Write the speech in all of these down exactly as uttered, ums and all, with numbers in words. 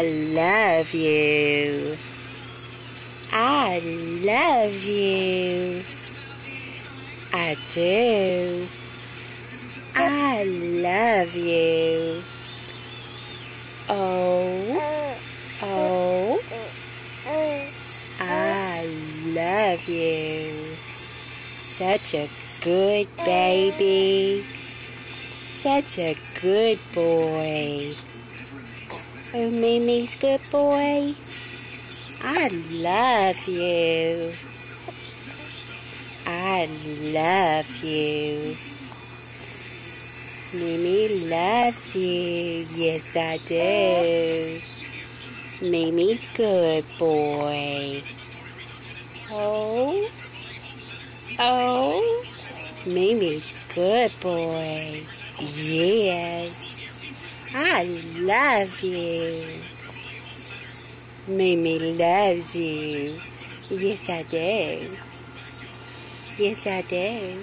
love you. I love you. I do. I love you. Oh, oh, I love you. Such a good baby. Such a good boy. Oh, Mimi's good boy. I love you. I love you. Mimi loves you. Yes, I do. Mimi's good boy. Oh, oh, Mimi's good boy. Yes, I love you. Mimi loves you. Yes, I do. Yes, I do.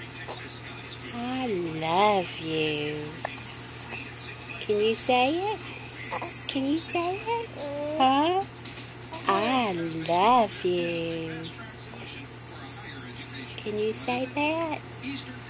I love you. Can you say it? Can you say it? Huh? I love you. Can you say that?